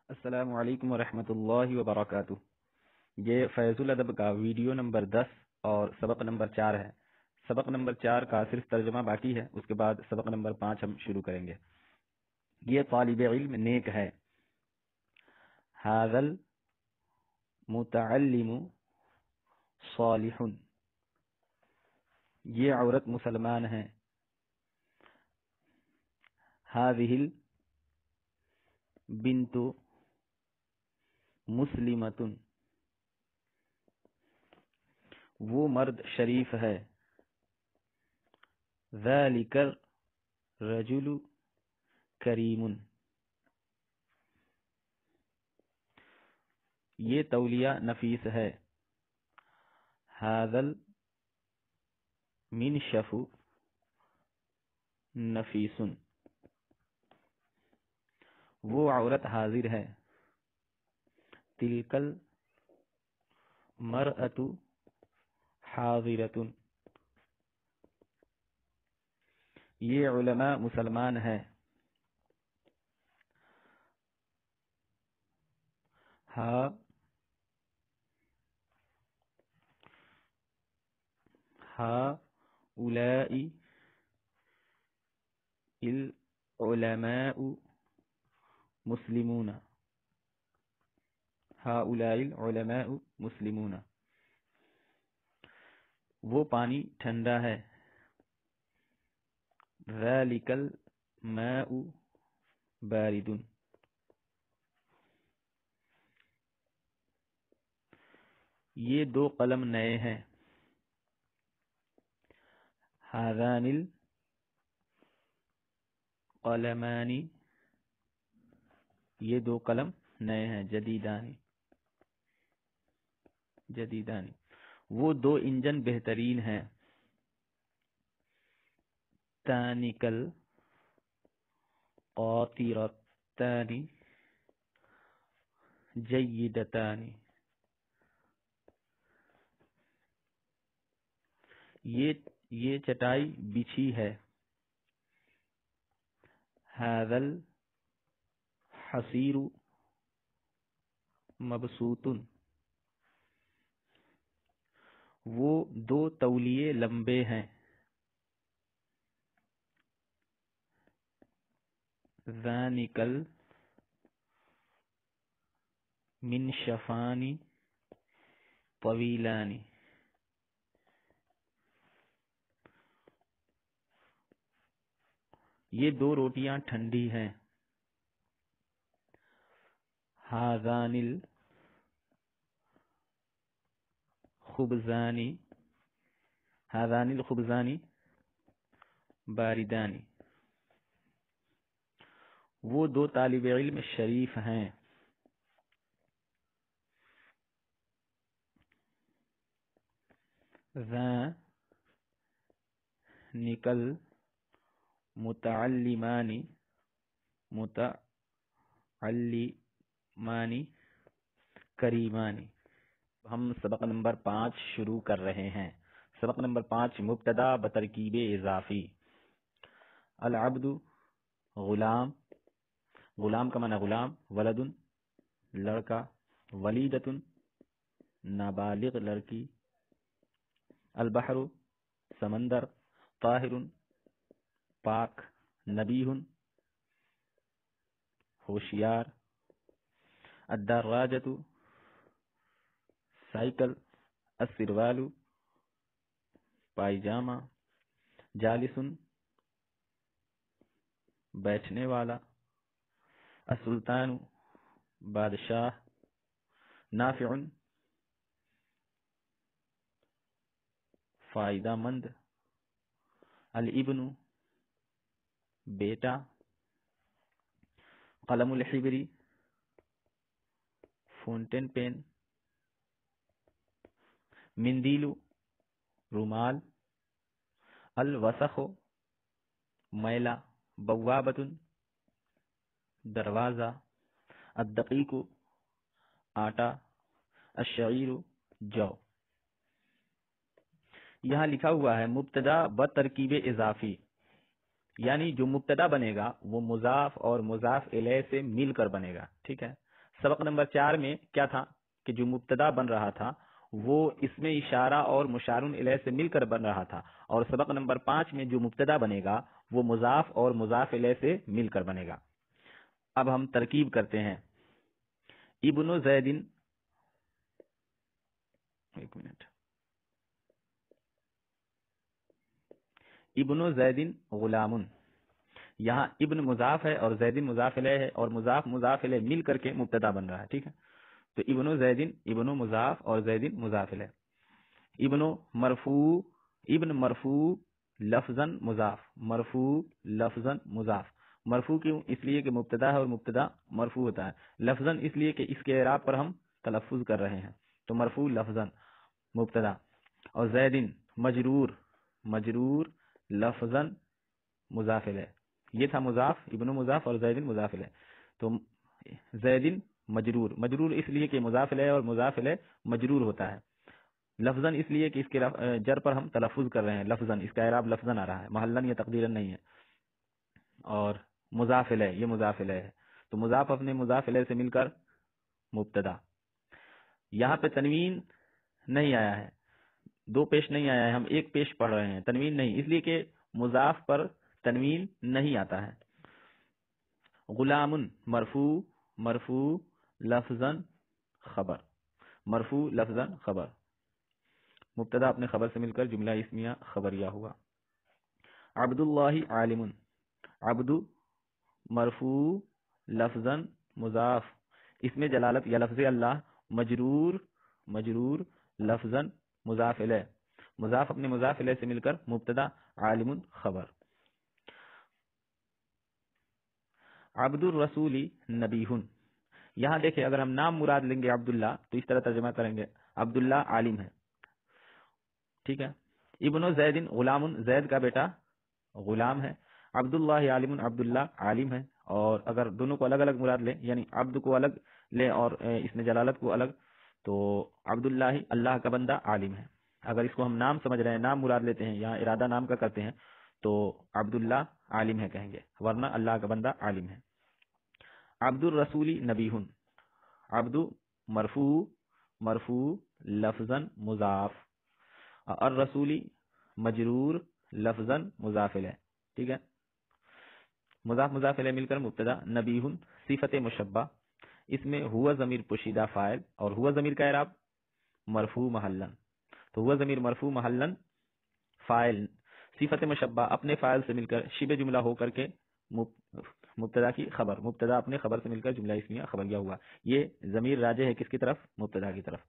السلام علیکم ورحمۃ اللہ وبرکاتہ۔ یہ فیض الادب کا ویڈیو نمبر 10 اور سبق نمبر 4 ہے۔ سبق نمبر 4 کا صرف ترجمہ باقی ہے، اس کے بعد سبق نمبر 5 ہم شروع کریں گے۔ یہ طالب علم نیک ہے۔ ھذا المتعلم صالح، یہ عورت مسلمان ہے۔ ھذہ البنت مسلمۃ، وہ مرد شریف ہے۔ ذالک الرجل کریم، یہ تولیہ نفیس ہے۔ ھذا المنشف نفیس، وہ عورت حاضر ہے۔ تلک المرأۃ حاضرۃ، یہ علماء مسلمان ہے۔ ہؤلاء العلماء مسلمون، ہؤلاء العلماء مسلمون، وہ پانی ٹھنڈا ہے۔ ذالک الماء بارد، یہ دو قلم نئے ہیں۔ ھذان القلمان، یہ دو قلم نئے ہیں۔ جدیدان، وہ دو انجن بہترین ہیں۔ تانکل قاطرتان جیدتان، یہ چٹائی بچھی ہے۔ ھذا الحصیر مبسوط، وہ دو تولیے لمبے ہیں۔ ذانک المنشفان طویلان، یہ دو روٹیاں ٹھنڈی ہیں۔ ھذان الخبزان باردان، وہ دو طالب علم شریف ہیں۔ ذانک المتعلمان کریمان۔ ہم سبق نمبر 5 شروع کر رہے ہیں۔ سبق نمبر 5 مبتدا بترکیب اضافی۔ العبد غلام، غلام کا معنی غلام، ولد لڑکا، ولیدۃ نابالغ لڑکی، البحر سمندر، طاہر پاک، نبیہ ہوشیار، الدراجۃ سائیکل، السروال پائجامہ، جالس بیٹھنے والا، السلطان بادشاہ، نافع فائدہ مند، الابن بیٹا، قلم الحبری فونٹین پین، مندیل رومال، الوسخ میلا، بوابۃ دروازہ، الدقیق آٹا، الشعیر جو۔ یہاں لکھا ہوا ہے مبتدا بترکیب اضافی، یعنی جو مبتدا بنے گا وہ مضاف اور مضاف الیہ سے مل کر بنے گا، ٹھیک ہے۔ سبق نمبر 4 میں کیا تھا کہ جو مبتدا بن رہا تھا وہ اس میں اشارہ اور مشار الیہ سے مل کر بن رہا تھا، اور سبق نمبر 5 میں جو مبتدا بنے گا وہ مضاف اور مضاف الیہ سے مل کر بنے گا۔ اب ہم ترکیب کرتے ہیں۔ ابن زید، ایک منٹ، ابن زید غلام، یہاں ابن مضاف ہے اور زید مضاف الیہ ہے، اور مضاف مضاف الیہ مل کر کے مبتدا بن رہا ہے، ٹھیک ہے۔ تو ابن زید، ابن مضاف اور زید مضاف الیہ۔ ابن مرفوع، ابن مرفوع لفظاً مضاف، مرفوع لفظاً مضاف۔ مرفوع کیوں؟ اس لیے کہ مبتدا ہے اور مبتدا مرفوع ہوتا ہے۔ لفظاً اس لیے کہ اس کے اعراب پر ہم تلفظ کر رہے ہیں، تو مرفوع لفظاً مبتدا۔ اور زید مجرور، مجرور لفظاً مضاف الیہ، یہ تھا مضاف، ابن مضاف اور زید مضاف الیہ۔ تو زید مجرور، مجرور اس لیے کہ مضاف الیہ اور مضاف الیہ مجرور ہوتا ہے۔ لفظاً اس لیے کہ اس کے جر پر ہم تلفظ کر رہے ہیں، لفظاً اس کا اعراب لفظاً آ رہا ہے، محلاً یا تقدیراً نہیں ہے۔ اور مضاف الیہ، یہ مضاف الیہ ہے، تو مضاف اپنے مضاف الیہ سے مل کر مبتدا۔ یہاں پہ تنوین نہیں آیا ہے، دو پیش نہیں آیا ہے، ہم ایک پیش پڑھ رہے ہیں، تنوین نہیں، اس لیے کہ مضاف پر تنوین نہیں آتا ہے۔ غلام مرفوع، مرفوع لفظاً خبر، مرفوع لفظاً خبر، مبتدا اپنے خبر سے مل کر جملہ اسمیہ خبریہ ہوا۔ عبداللہ عالم، عبد مرفوع لفظاً مضاف، اس میں جلالت یا لفظ اللہ، مجرور، مجرور لفظاً مضاف الیہ، مضاف اپنے مضاف الیہ سے مل کر مبتدا، عالم خبر۔ عبد الرسول نبی، یہاں دیکھیں اگر ہم نام مراد لیں گے عبداللہ تو اس طرح ترجمہ کریں گے، عبداللہ عالم ہے، ٹھیک ہے۔ ابن زید غلام، زید کا بیٹا غلام ہے۔ عبداللہ عالم، عبداللہ عالم ہے، اور اگر دونوں کو الگ الگ مراد لیں، یعنی عبد کو الگ لیں اور اس میں جلالت کو الگ، تو عبداللہ اللہ کا بندہ عالم ہے۔ اگر اس کو ہم نام سمجھ رہے ہیں، نام مراد لیتے ہیں، یہاں ارادہ نام کا کرتے ہیں، تو عبداللہ عالم ہے کہیں گے، ورنہ اللہ کا بندہ عالم ہے۔ عبد الرسول نبی، عبد مرفوع، مرفوع لفظاً مضاف، الرسولی مجرور لفظاً مضاف الیہ، ٹھیک ہے۔ مضاف مضاف الیہ مل کر مبتدا، نبی صفت مشبہ، اس میں ہوا ضمیر پوشیدہ فاعل، اور ہوا ضمیر کا اعراب مرفوع محلاً، تو ہوا ضمیر مرفوع محلاً فاعل، صفت مشبہ اپنے فاعل سے مل کر شبہ جملہ ہو کر کے مبتدا کی خبر، مبتدا اپنے خبر سے مل کر جملہ اسمیہ خبریہ ہوا۔ یہ ضمیر راجع ہے کس کی طرف؟ مبتدا کی طرف۔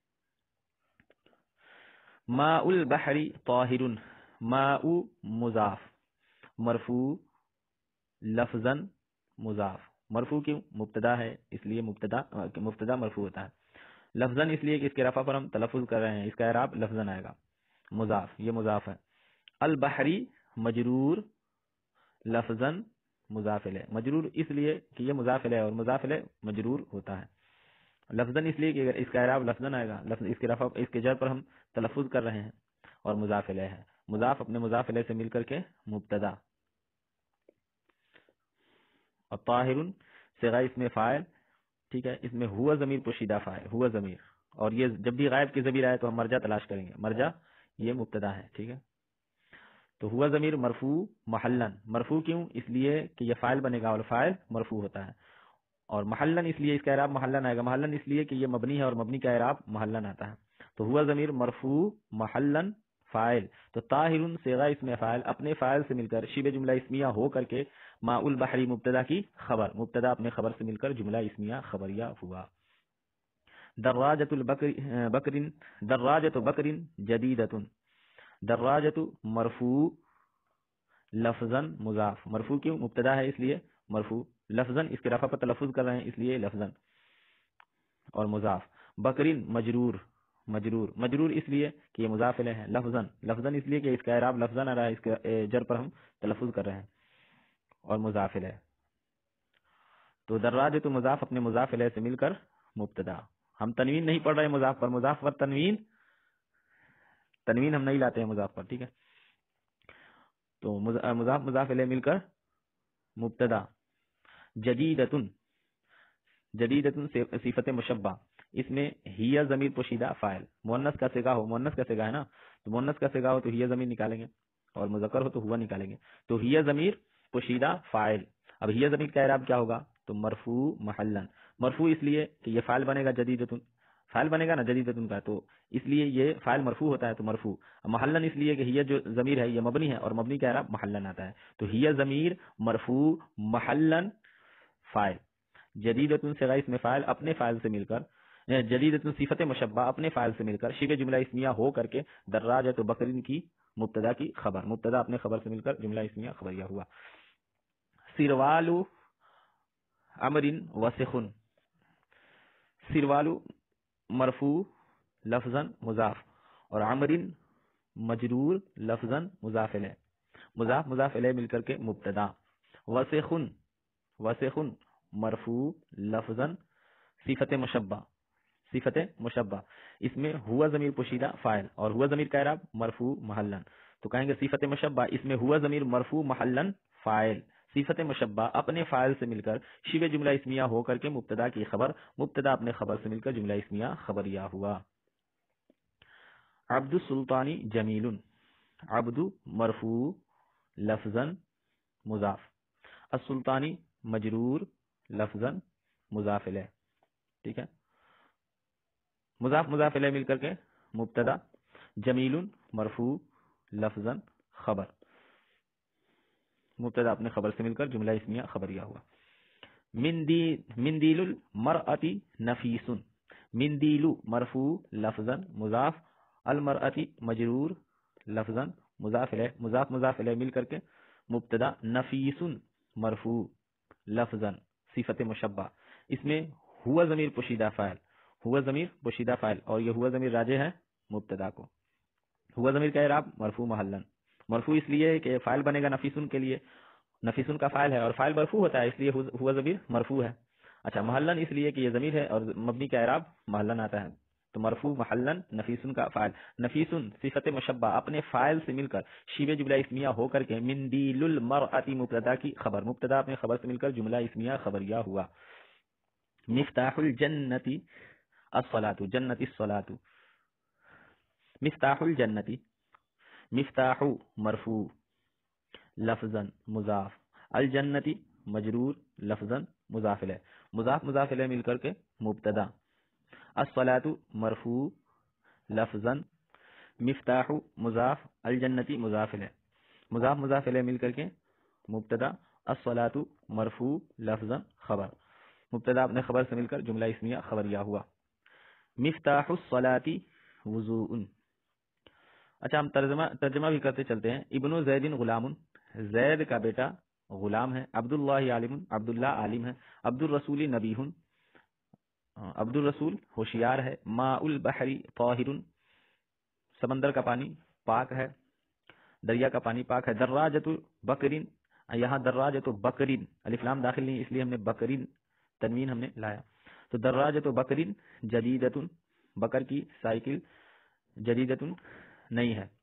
ماء البحر طاہر، ماء مضاف، مرفوع لفظاً مضاف، مرفوع کیوں؟ مبتدا ہے اس لیے مبتدا مرفوع ہوتا ہے، لفظاً اس لیے کہ اس کے رفع پر ہم تلفظ کر رہے ہیں، اس کا اعراب لفظاً آئے گا، مضاف، یہ مضاف ہے۔ البحری مجرور لفظاً مضاف الیہ، مجرور اس لیے کہ یہ مضاف الیہ اور مضاف الیہ مجرور ہوتا ہے، لفظاً اس لیے کہ اگر اس کا اعراب لفظاً آئے گا، لفظ اس کے رفع اس کے جر پر ہم تلفظ کر رہے ہیں، اور مضاف الیہ ہے، مضاف اپنے مضاف الیہ سے مل کر کے مبتدا۔ اور طاہر صیغہ اس میں فاعل، ٹھیک ہے، اس میں ہوا ضمیر پوشیدہ فاعل، ہوا ضمیر، اور یہ جب بھی غائب کی ضمیر آئے تو ہم مرجع تلاش کریں گے، مرجع یہ مبتدا ہے، ٹھیک ہے۔ تو ہوا ضمیر مرفوع محلاً، مرفوع کیوں؟ اس لیے کہ یہ فاعل بنے گا اور فاعل مرفوع ہوتا ہے، اور محلاً اس لیے اس کا اعراب محلاً آئے گا، محلاً اس لیے کہ یہ مبنی ہے اور مبنی کا اعراب محلاً آتا ہے، تو ہوا ضمیر مرفوع محلاً فاعل، تو طاہر صیغہ اس میں فاعل اپنے فاعل سے مل کر شبہ جملہ اسمیہ ہو کر کے ماء البحری مبتدا کی خبر، مبتدا اپنے خبر سے مل کر جملہ اسمیہ خبریہ ہوا۔ دراجۃ بکر، دراجۃ بکر جدیدۃ، دراجۃ مرفوع لفظاً مضاف، مرفوع کیوں؟ مبتدا ہے اس لیے مرفوع، لفظاً اس کے رفع پر تلفظ کر رہے ہیں اس لیے لفظاً، اور مضاف۔ بکرین مجرور، مجرور، مجرور اس لیے کہ یہ مضاف الیہ ہے، لفظاً، لفظاً اس لیے کہ اس کا اعراب لفظاً آ رہا ہے، اس کے جر پر ہم تلفظ کر رہے ہیں، اور مضاف الیہ۔ تو دراجۃ مضاف اپنے مضاف الیہ سے مل کر مبتدا، ہم تنوین نہیں پڑھ رہے مضاف پر، مضاف پر تنوین ہم نہیں لاتے ہیں مضاف پر، ٹھیک ہے۔ تو مضاف مضاف الیہ مل کر مبتدا۔ جدیدۃ جدیدتن صفت مشبہ، اس میں ہی ضمیر پوشیدہ فاعل، مؤنث کا صیغہ ہو، مؤنث کا صیغہ ہے نا، تو مؤنث کا صیغہ ہو تو ہی ضمیر نکالیں گے، اور مذکر ہو تو ہوا نکالیں گے، تو ہی ضمیر پوشیدہ فاعل۔ اب ہی ضمیر کا اعراب کیا ہوگا؟ تو مرفوع محلن، مرفوع اس لیے کہ یہ فاعل بنے گا جدیدتن، فاعل بنے گا نا جدیدتن کا، تو اس لیے یہ فاعل مرفوع ہوتا ہے تو مرفوع۔ محلن اس لیے کہ ہی جو ضمیر ہے یہ مبنی ہے، اور مبنی کا اعراب محلن آتا ہے، تو ہی ضمیر مرفوع محلن فاعل، جدیدتن صیغہ اسم فاعل اپنے فاعل سے مل کر، جدیدتن صفت مشبہ اپنے فاعل سے مل کر شبہ جملہ اسمیہ ہو کر کے دراجۃ بکرین کی مبتدا کی خبر، مبتدا اپنے خبر سے مل کر جملہ اسمیہ خبریہ ہوا۔ سروال امر وسخن، سروال مرفوع لفظا مضاف، اور امر مجرور لفظا مضاف الیہ، مضاف مضاف الیہ مل کر کے مبتدا، وسخن وسخن مرفوع لفظا صفت مشبہ، صفت مشبہ، اس میں ہوا ضمیر پوشیدہ فاعل، اور ہوا ضمیر کا اعراب مرفوع محلن، تو کہیں گے صفت مشبہ اس میں ہوا ضمیر مرفوع محلن فاعل، صفت مشبہ اپنے فاعل سے مل کر شبہ جملہ اسمیہ ہو کر کے مبتدا کی خبر، مبتدا اپنے خبر سے مل کر جملہ اسمیہ خبریہ ہوا۔ عبد السلطانی جمیل، عبد مرفوع لفظا مضاف، السلطانی مجرور لفظا مضاف الیہ، ٹھیک ہے، مضاف مضاف الیہ مل کر کے مبتدا، جمیل مرفوع لفظا خبر، مبتدا اپنے خبر سے مل کر جملہ اسمیہ خبریہ ہوا۔ مندیل المرأة نفیس، مندیل مرفوع لفظا مضاف، المرأة مجرور لفظا مضاف الیہ، مضاف مضاف الیہ مل کر کے مبتدا، نفیس مرفوع لفظا صفت مشبہ، اس میں ہوا ضمیر پوشیدہ فاعل، ہوا ضمیر پوشیدہ فاعل، اور یہ ہوا ضمیر راجع ہے مبتدا کو، ہوا ضمیر کا اعراب مرفوع محلن، مرفوع اس لیے کہ فاعل بنے گا نفیسن کے لیے، نفیسن کا فاعل ہے اور فاعل مرفوع ہوتا ہے، اس لیے ہوا ضمیر مرفوع ہے، اچھا محلن اس لیے کہ یہ ضمیر ہے اور مبنی کا اعراب محلن آتا ہے، تو مرفوع محلن نفیسن کا فاعل، نفیسن صفت مشبہ اپنے فاعل سے مل کر شبہ جملہ اسمیہ ہو کر کے مندیل المرأة مبتدا کی خبر، مبتدا اپنے خبر سے مل کر جملہ اسمیہ خبریہ ہوا۔ مفتاح الجنت الصلاۃ، جنت الصلاۃ، مفتاح الجنت، مفتاح مرفوع لفظا مضاف، الجنتی مجرور لفظا مضاف الیہ، مضاف مضاف الیہ مل کر کے مبتدا، الصلاۃ مرفوع لفظا، مفتاح مضاف، الجنتی مضاف الیہ، مضاف مضاف الیہ مل کر کے مبتدا، الصلاۃ مرفوع لفظا خبر، مبتدا اپنے خبر سے مل کر جملہ اسمیہ خبریہ ہوا۔ مفتاح الصلاۃ وضوء، اچھا ہم ترجمہ بھی کرتے چلتے ہیں۔ ابن زید غلام، زید کا بیٹا غلام ہے، عبداللہ عالم، عبداللہ عالم ہے، عبد الرسول نبی، عبد الرسول ہوشیار ہے، ماء البحر طاہر، سمندر کا پانی پاک ہے، دریا کا پانی پاک ہے، دراجۃ بکرین، یہاں دراجۃ بکرین الف لام داخل نہیں اس لیے ہم نے بکرین تنوین ہم نے لایا، تو دراجۃ بکرین جدیدۃ، بکر کی سائیکل جدیدۃ نہیں ہے۔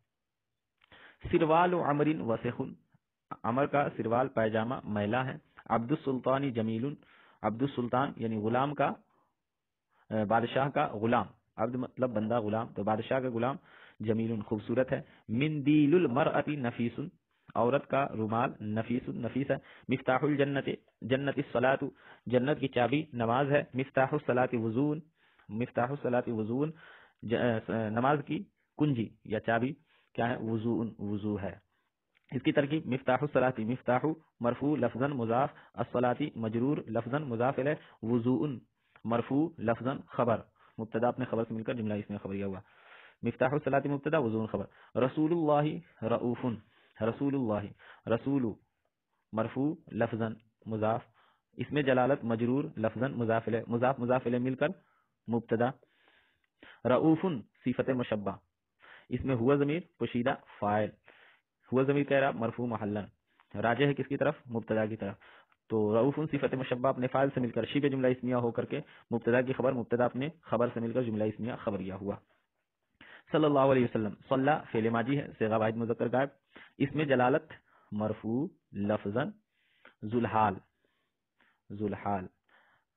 سروال عمر وسخ، عمر کا سروال پائجامہ میلا ہے، عبد السلطان جمیل، عبد السلطان یعنی غلام کا، بادشاہ کا غلام، عبد مطلب بندہ غلام، تو بادشاہ کا غلام جمیل خوبصورت ہے۔ مندیل المرأة نفیس، عورت کا رومال نفیس نفیس ہے۔ مفتاح الجنت، جنت الصلاۃ، جنت کی چابی نماز ہے۔ مفتاح الصلاۃ وضوء، مفتاح الصلاۃ وضوء، نماز کی کنجی یا چابی کیا ہے؟ وضوء، وضو ہے۔ اس کی ترکیب مفتاح الصلاۃ، مفتاح مرفوع لفظا مضاف، الصلاۃ مجرور لفظا مضاف الیہ، وضوء مرفوع لفظا خبر، مبتدا اپنے خبر سے مل کر جملہ اس میں خبریہ ہوا۔ مفتاح الصلاۃ مبتدا، وضوء خبر۔ رسول اللہ رؤوف، رسول اللہ، رسول مرفوع لفظا مضاف، اس میں جلالت مجرور لفظا مضاف الیہ، مضاف مضاف الیہ مل کر مبتدا، رؤوف صفت مشبہ، اس میں ہوا ضمیر پوشیدہ فاعل، ہوا ضمیر کا اعراب مرفوع محلن، راجع ہے کس کی طرف؟ مبتدا کی طرف، تو رؤوف صفت مشبہ اپنے فاعل سے مل کر شبہ جملہ اسمیہ ہو کر کے مبتدا کی خبر، مبتدا اپنے خبر سے مل کر جملہ اسمیہ خبریہ ہوا۔ صلی اللہ علیہ وسلم، صلی فعل ماضی ہے، صیغہ واحد مذکر غائب، اس میں جلالت مرفوع لفظا ذوالحال، ذوالحال،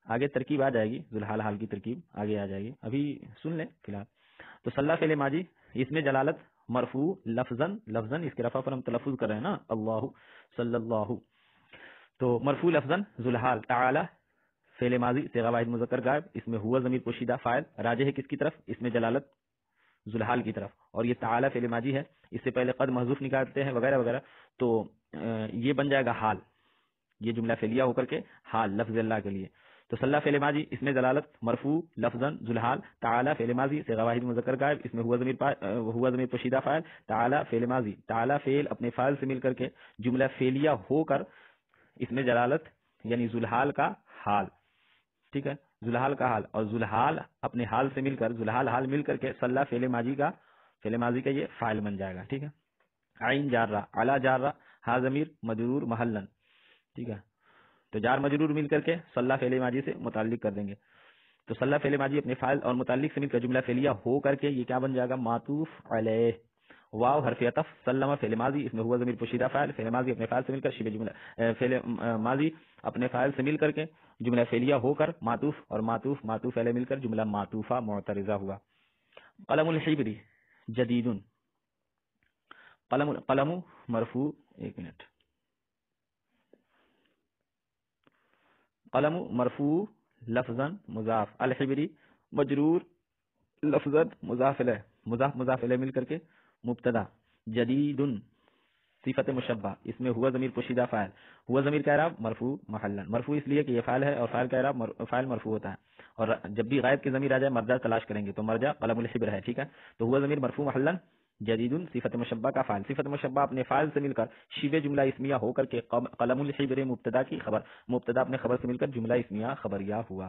آگے ترکیب آ جائے گی، ذوالحال حال کی ترکیب آگے آ جائے گی، ابھی سن لیں فی الحال. تو صلی فعل ماضی، اس میں جلالت مرفوع لفظاً، اس کے رفع پر ہم تلفظ کر رہے ہیں نا، اللہ صلی اللہ، تو مرفوع لفظاً ذوالحال. تعالی فعل ماضی صیغہ واحد مذکر غائب، اس میں ہوا ضمیر پوشیدہ فاعل، راجع ہے کس کی طرف؟ اس میں جلالت ذوالحال کی طرف. اور یہ تعالی فعل ماضی ہے، اس سے پہلے قد محذوف نکالتے ہیں وغیرہ وغیرہ، تو یہ بن جائے گا حال، یہ جملہ فعلیہ ہو کر کے حال لفظ اللہ کے لیے. تو صلی فعل ماضی، اس میں دلالت مرفوع لفظاً ذوالحال. تعالی فعل ماضی صیغہ واحد مذکر غائب، اس میں ہوا ضمیر پوشیدہ فاعل. تعالی فعل ماضی، تعالی فعل اپنے فاعل سے مل کر کے جملہ فعلیہ ہو کر اس میں جلالت یعنی ذوالحال کا حال. ٹھیک ہے، ذوالحال کا حال، اور ذوالحال اپنے حال سے مل کر، ذوالحال حال مل کر کے صلی فعل ماضی کا یہ فاعل بن جائے گا. ٹھیک ہے، عین جارہ، علی جارہ، ہا ضمیر مجرور محلن. ٹھیک ہے، تو جار مجرور مل کر کے صلی فعل ماضی سے متعلق کر دیں گے. تو صلی فعل ماضی اپنے فاعل اور متعلق سے مل کر جملہ فعلیہ ہو کر کے یہ کیا بن جائے گا؟ معطوف علیہ. واو حرف عطف، سلم فعل ماضی، اس میں ہوا ضمیر پوشیدہ فاعل، فعل ماضی اپنے فاعل سے مل کر شبہ جملہ، فعل ماضی اپنے فاعل سے مل کر کے جملہ فعلیہ ہو کر معطوف، اور معطوف علیہ مل کر جملہ معطوفہ معترضہ ہوا. قلم الحبری جدید، قلم مرفوع، ایک منٹ، قلم مرفوع لفظاً مضاف، الحبری مجرور لفظاً مضاف الیہ، مضاف الیہ مل کر کے مبتدا. جدید صفت مشبہ، اس میں ہوا ضمیر پوشیدہ فاعل، ہوا ضمیر کا اعراب مرفوع محلن، مرفوع اس لیے کہ یہ فاعل ہے اور فاعل کا اعراب فاعل مرفوع ہوتا ہے. اور جب بھی غائب کی ضمیر آ جائے مرجع تلاش کریں گے تو مرجع قلم الحبر ہے. ٹھیک ہے، تو ہوا ضمیر مرفوع محلن، جدید صفت مشبہ کا فاعل، صفت مشبہ اپنے فاعل سے مل کر شبہ جملہ اسمیہ ہو کر کے قلم الحبر مبتدا کی خبر، مبتدا اپنے خبر سے مل کر جملہ اسمیہ خبریہ ہوا.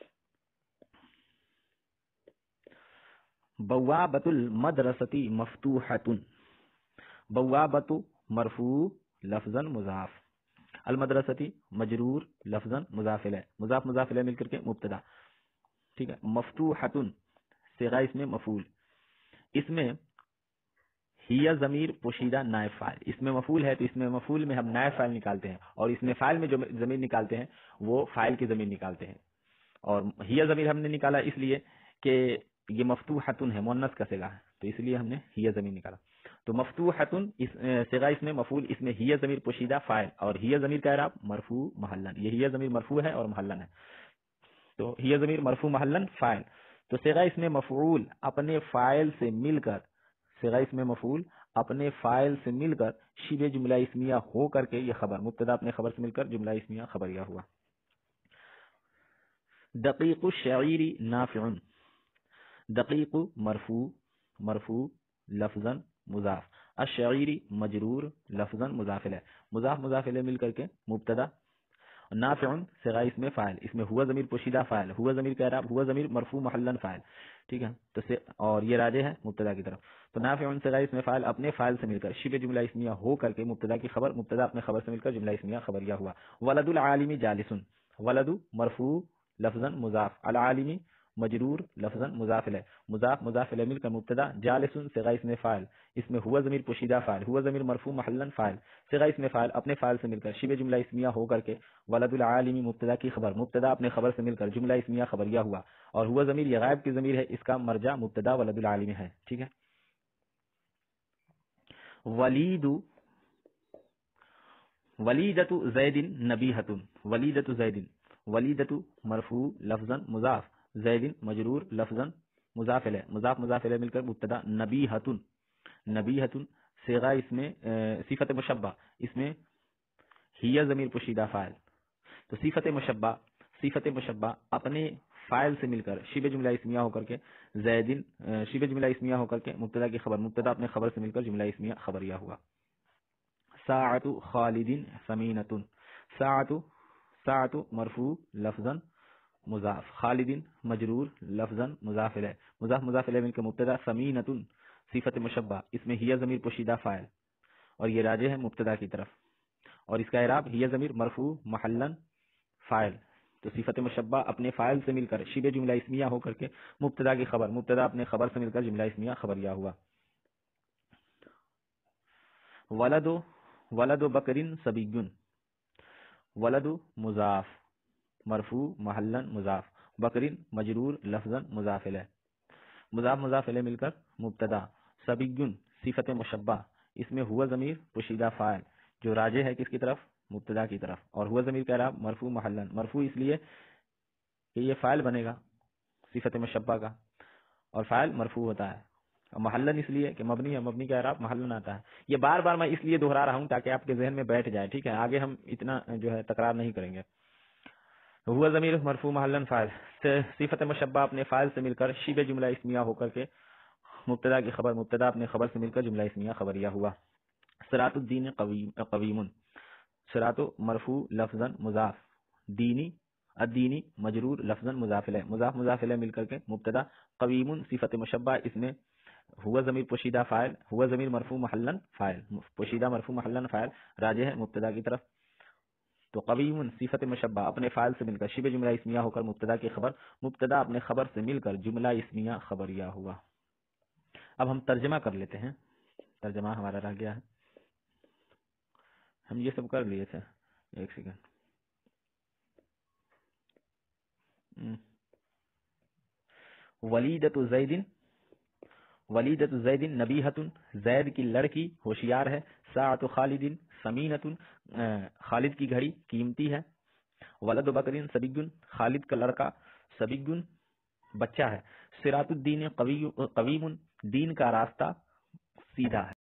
بوابۃ المدرسۃ مفتوحۃ، بوابۃ مرفوع لفظاً مضاف، المدرسۃ مجرور لفظاً مضاف الیہ، مضاف الیہ مل کر کے مبتدا. ٹھیک ہے، مفتوحۃ صیغہ اس میں مفعول، اس میں ہی ضمیر پوشیدہ نائب فاعل، اس میں مفعول ہے تو اس میں مفعول میں ہم نائب فاعل نکالتے ہیں، اور اس میں فاعل میں جو ضمیر نکالتے ہیں وہ فاعل کی ضمیر نکالتے ہیں. اور ہی ضمیر ہم نے نکالا اس لیے کہ یہ مفتوحۃ ہے، مؤنث کا صیغہ ہے، تو اس لیے ہم نے ہی ضمیر نکالا. تو مفتوحۃ صیغہ اس میں مفعول، اس میں ہی ضمیر پوشیدہ فاعل، اور ہی ضمیر کا اعراب مرفوع محلن، یہ ہی ضمیر مرفوع ہے اور محلن ہے. تو ہی ضمیر مرفوع محلن فاعل، تو صیغہ اس میں مفعول اپنے فاعل سے مل کر، صیغہ اس میں مفعول اپنے فاعل سے مل کر شبہ جملہ اسمیہ ہو کر کے یہ خبر، مبتدا اپنے خبر سے مل کر جملہ اسمیہ خبریہ ہوا. دقیق الشعیر نافع، دقیق مرفوع لفظاً مضاف، الشعیر مجرور لفظاً مضاف الیہ، مضاف الیہ مل کر کے مبتدا. نافع صیغہ اس میں فاعل، اس میں ہوا ضمیر پوشیدہ فاعل، ہوا ضمیر کا اعراب ہوا ضمیر مرفوع محلن فاعل. ٹھیک ہے، تو اور یہ راجع ہے مبتدا کی طرف. تو نافع صیغہ اس میں فاعل اپنے فاعل سے مل کر شبہ جملہ اسمیہ ہو کر کے مبتدا کی خبر، مبتدا اپنے خبر سے مل کر جملہ اسمیہ خبریہ ہوا. ولد العالم جالس، ولد مرفوع لفظاً مضاف، العالم مجرور لفظاً مضاف الیہ، مضاف الیہ مل کر مبتدا. جالس صیغہ اس میں فاعل، اس میں ہوا ضمیر پوشیدہ فاعل، ہوا ضمیر مرفوع محلن فاعل، صیغہ اس میں فاعل اپنے فاعل سے مل کر شبہ جملہ اسمیہ ہو کر کے ولد العالم مبتدا کی خبر، مبتدا اپنے خبر سے مل کر جملہ اسمیہ خبریہ ہوا. اور ہوا ضمیر یہ غائب کی ضمیر ہے، اس کا مرجع مبتدا ولد العالم ہے. ٹھیک ہے، ولیدۃ زید نبیہۃ، ولیدۃ زید، ولیدۃ مرفوع لفظاً مضاف، زید مجرور لفظاً مضاف الیہ، مضاف الیہ مل کر مبتدا. نبیہۃ صیغہ اس میں صفت مشبہ، اس میں ہی ضمیر پوشیدہ فاعل. تو صفت مشبہ اپنے فاعل سے مل کر شبہ جملہ اسمیہ ہو کر کے زیدن، شبہ جملہ اسمیہ ہو کر کے مبتدا کی خبر، مبتدا اپنے خبر سے مل کر جملہ اسمیہ خبریہ ہوا. ساعۃ خالد ثمینۃ، ساعۃ مرفوع لفظاً مضاف، خالد مجرور لفظاً مضاف الیہ، مضاف الیہ مل کر مبتدا. ثمینۃ صفت مشبہ، اس میں ہی ضمیر پوشیدہ فاعل اور یہ راجع ہے مبتدا کی طرف، اور اس کا اعراب ہی ضمیر مرفوع محلن فاعل. تو صفت مشبہ اپنے فاعل سے مل کر شبہ جملہ اسمیہ ہو کر کے مبتدا کی خبر، مبتدا اپنے خبر سے مل کر جملہ اسمیہ خبریہ ہوا. ولد بکر صبی، ولد مضاف، مرفوع محلن مضاف، بکرین مجرور لفظاً مضاف الیہ، مضاف مضاف الیہ مل کر مبتدا، سبیگن صفت مشبہ، اس میں ہوا ضمیر پوشیدہ فاعل جو راجع ہے کس کی طرف؟ مبتدا کی طرف، اور ہوا ضمیر کا اعراب مرفوع محلن، مرفوع اس لیے کہ یہ فاعل بنے گا صفت مشبہ کا، اور فاعل مرفوع ہوتا ہے، اور محلن اس لیے کہ مبنی ہے، مبنی کا اعراب محلن آتا ہے۔ یہ بار بار میں اس لیے دہرا رہا ہوں تاکہ آپ کے ذہن میں بیٹھ جائے، ٹھیک ہے، آگے ہم اتنا جو ہے تکرار نہیں کریں گے۔ ہوا ضمیر مرفوع محلن فاعل، صفت مشبہ اپنے فاعل سے مل کر شبہ جملہ اسمیہ ہو کر کے مبتدا کی خبر، مبتدا اپنے خبر سے مل کر جملہ اسمیہ خبریہ ہوا۔ صراط الدین قویم، صراط مرفوع لفظاً مضاف، دینی الدینی مجرور لفظاً مضاف الیہ، مضاف مضاف الیہ مل کر کے مبتدا، قویم صفت مشبہ، اس میں ہوا ضمیر پوشیدہ فاعل، ہوا ضمیر مرفوع محلن فاعل، پوشیدہ مرفوع محلن فاعل راجع ہے مبتدا کی طرف، تو قویم صفت مشبہ اپنے فاعل سے مل کر شبہ جملہ اسمیہ ہو کر مبتدا کی خبر، مبتدا اپنے خبر سے مل کر جملہ اسمیہ خبریہ ہوا۔ اب ہم ترجمہ کر لیتے ہیں، ترجمہ ہمارا رہ گیا ہے، ہم یہ سب کر لیے تھے، ایک سیکنڈ۔ ولیدۃ زید، ولیدۃ زید نبیہۃ، زید کی لڑکی ہوشیار ہے، ساعۃ خالد ثمینۃ، خالد کی گھڑی قیمتی ہے، ولد بکر صبی، خالد کا لڑکا، صبی بچہ ہے، صراط الدین قویم، دین کا راستہ سیدھا ہے۔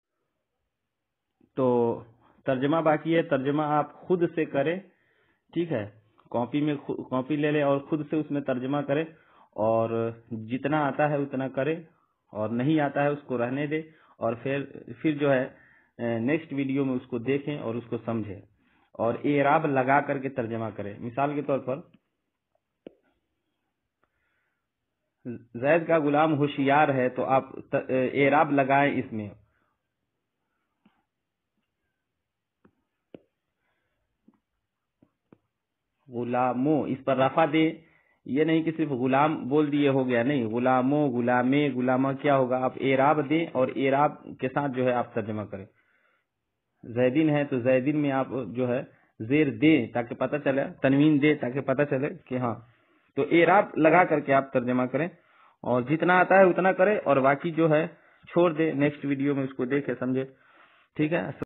تو ترجمہ باقی ہے، ترجمہ آپ خود سے کریں، ٹھیک ہے، کاپی لے لے اور خود سے اس میں ترجمہ کرے، اور جتنا آتا ہے اتنا کرے، اور نہیں آتا ہے اس کو رہنے دے، اور پھر جو ہے نیکسٹ ویڈیو میں اس کو دیکھیں اور اس کو سمجھیں، اور اعراب لگا کر کے ترجمہ کریں۔ مثال کے طور پر زید کا غلام ہوشیار ہے، تو آپ اعراب لگائیں اس میں، غلاموں اس پر رفع دے، یہ نہیں کہ صرف غلام بول دیے ہو گیا، نہیں، غلاموں، غلامے، غلامہ کیا ہوگا، آپ اعراب دیں اور اعراب کے ساتھ جو ہے آپ ترجمہ کریں۔ زیدین ہے تو زیدین میں آپ جو ہے زیر دیں تاکہ پتہ چلے، تنوین دے تاکہ پتہ چلے کہ ہاں، تو اعراب لگا کر کے آپ ترجمہ کریں، اور جتنا آتا ہے اتنا کریں، اور باقی جو ہے چھوڑ دے، نیکسٹ ویڈیو میں اس کو دیکھے سمجھے، ٹھیک ہے۔